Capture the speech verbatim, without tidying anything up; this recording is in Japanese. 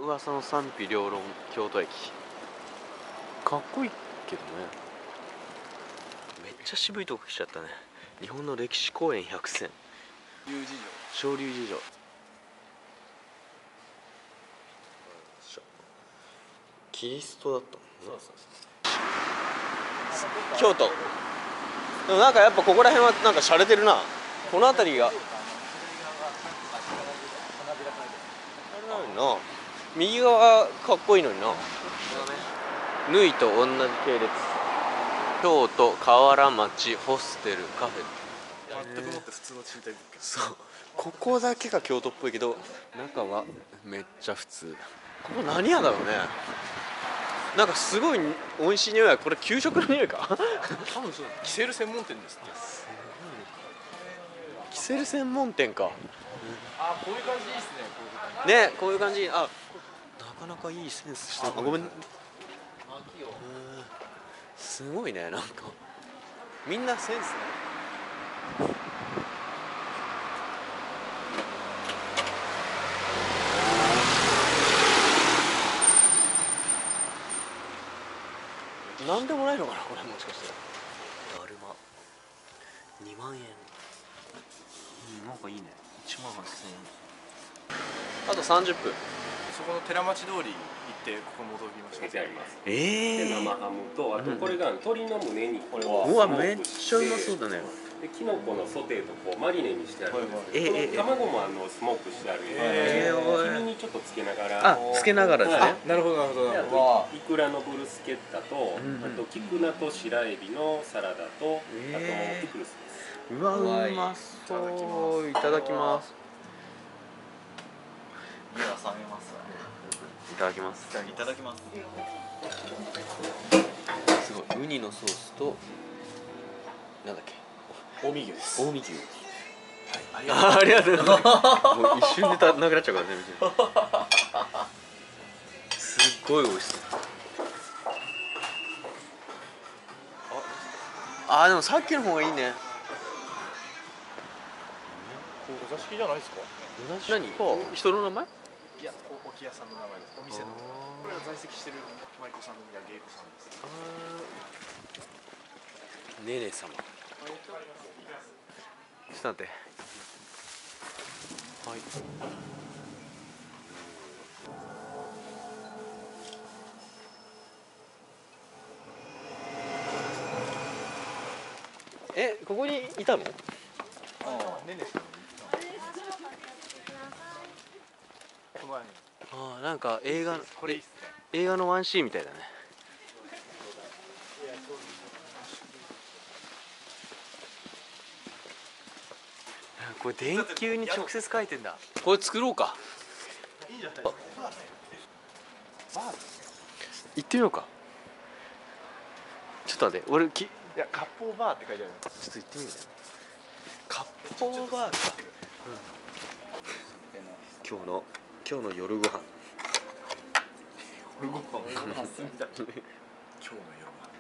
噂の賛否両論京都駅。かっこいいけどね。めっちゃ渋いとこ来ちゃったね。日本の歴史公園百選、 龍寺小龍寺城。キリストだったもんね。京都でもなんかやっぱここら辺はなんか洒落てるな。この辺りがあれなのにな。右側かっこいいのにな。縫いと同じ系列。京都河原町ホステルカフェ。 全くもって普通の賃貸物件。 そう、ここだけが京都っぽいけど中はめっちゃ普通。ここ何屋だろうね。なんかすごい美味しい匂いは、これ給食の匂いか多分そうだ。キセル専門店ですって。 キセル専門店か。 あ、こういう感じいいですね。 ね、こういう感じ。あ、なかなかいいセンスしてる。あ、ごめん。すごいね、なんかみんなセンスね。なんでもないのかな、これ。もしかしてだるまにまんえん。うん、なんかいいね。いちまんはっせんえん。あとさんじゅっぷん。 そこの寺町通り行ってここ戻りました。 あります。 ええー、 で生ハムと、あとこれが鶏の胸にこれをうわ、めっちゃうまそうだね。 でキノコのソテーとこうマリネにしてあるんですけど、 えええ卵もあのスモークしてあるんで、 えー、 黄身にちょっとつけながら。 あ、つけながらですね。 はい、 なるほどなるほどなるほど。 イクラのブルスケッタと、 うんうん、 あとキクナと白エビのサラダと、 えー、 あとピクルスです。 うわ、うまそう。いただきます。 目が覚めます。 いただきます。 いただきます。 すごい、ウニのソースとなんだっけ、 近江牛です。 近江牛。はい、ありがとうございます。もう一瞬でたなくなっちゃうからね。すっごい美味しそう。ああ、でもさっきの方がいいね。 お座敷じゃないですか。 お座敷何？人の名前？ いや、お置屋さんの名前です。お店の。これが在籍してる舞妓さんや芸妓さんです。 ああ、ねね様。ちょっと待って。はい。え、ここにいたの？ ああ、ねねさん。この前に。 ああ、なんか映画、 これいいっすね。 映画のワンシーンみたいだね。これ電球に直接書いてんだ。これ作ろうか。 いいんじゃないですか。バー。 行ってみようか。ちょっと待って、俺き、いや、割烹バーって書いてある。 ちょっと行ってみるね。割烹バーか。うん、今日の今日の夜ご飯。 夜ご飯。今日の夜ご飯。